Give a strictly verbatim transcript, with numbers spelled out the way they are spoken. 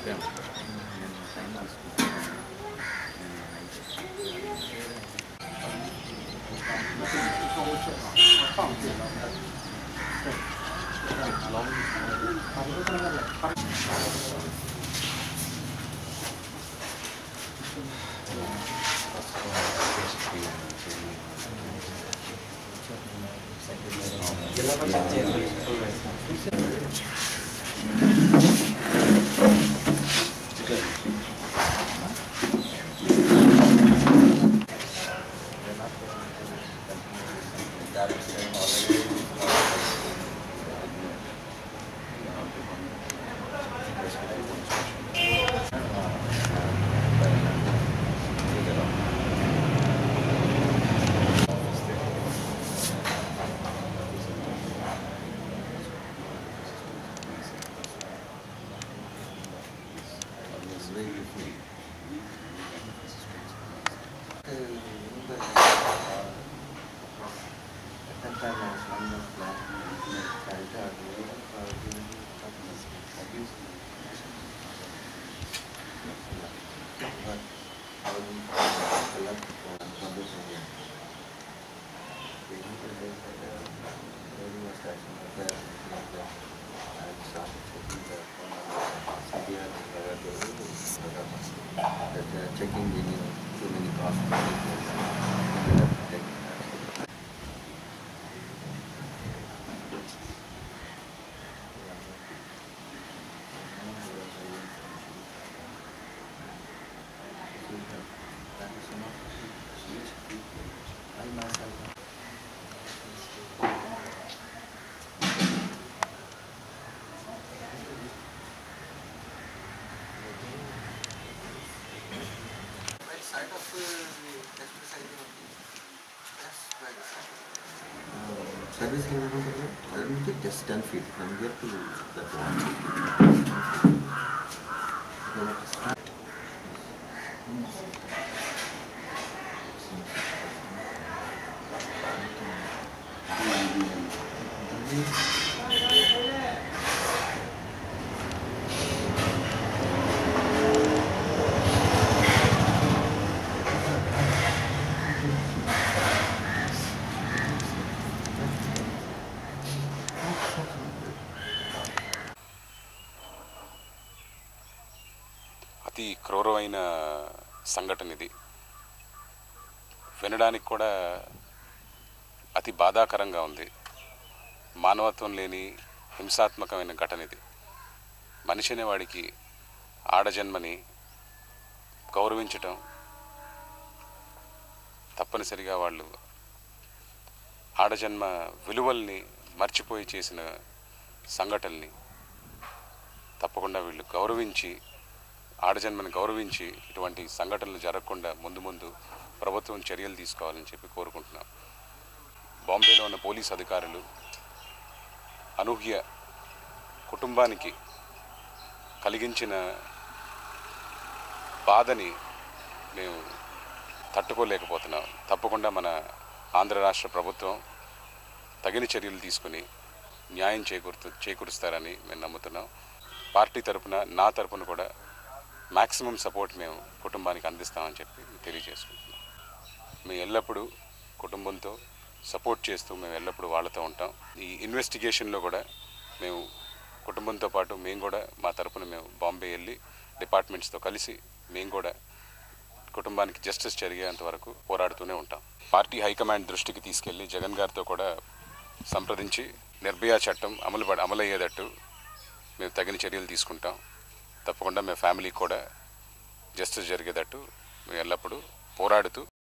Checking the too many costs. Side of the exercise service level I will take just ten feet from here to that one. అతి క్రూరమైన సంఘటన ఇది. వినడానికి కూడా అతి బాధాకరంగా ఉంది. మానవత్వం లేని హింసాత్మకమైన ఘటన ఇది. మనిషి అనేవాడికి ఆడజన్మని గౌరవించటం, తప్పనిసరిగా వాళ్ళు ఆడజన్మ విలువల్ని మర్చిపోయి చేసిన సంఘటనల్ని తప్పకుండా వీళ్ళు గౌరవించి, ఆడజన్మని గౌరవించి ఇటువంటి సంఘటనలు జరగకుండా ముందు ముందు ప్రభుత్వం చర్యలు తీసుకోవాలని చెప్పి కోరుకుంటున్నాం. బాంబేలో ఉన్న పోలీస్ అధికారులు అనూహ్య కుటుంబానికి కలిగించిన బాధని మేము తట్టుకోలేకపోతున్నాం. తప్పకుండా మన ఆంధ్ర రాష్ట్ర ప్రభుత్వం తగిన చర్యలు తీసుకుని న్యాయం చేకూరుతూ చేకూరుస్తారని మేము నమ్ముతున్నాం. పార్టీ తరపున, నా తరపున కూడా మ్యాక్సిమం సపోర్ట్ మేము కుటుంబానికి అందిస్తామని చెప్పి తెలియజేసుకుంటున్నాం. మేము ఎల్లప్పుడూ కుటుంబంతో సపోర్ట్ చేస్తూ మేము ఎల్లప్పుడూ వాళ్ళతో ఉంటాం. ఈ ఇన్వెస్టిగేషన్లో కూడా మేము కుటుంబంతో పాటు మేము కూడా మా తరపున మేము బాంబే వెళ్ళి డిపార్ట్మెంట్స్తో కలిసి మేము కూడా కుటుంబానికి జస్టిస్ జరిగేంత వరకు పోరాడుతూనే ఉంటాం. పార్టీ హైకమాండ్ దృష్టికి తీసుకెళ్ళి జగన్ గారితో కూడా సంప్రదించి నిర్భయ చట్టం అమలు అమలయ్యేటట్టు మేము తగిన చర్యలు తీసుకుంటాం. తప్పకుండా మేము ఫ్యామిలీకి కూడా జస్టిస్ జరిగేటట్టు మేము ఎల్లప్పుడూ పోరాడుతూ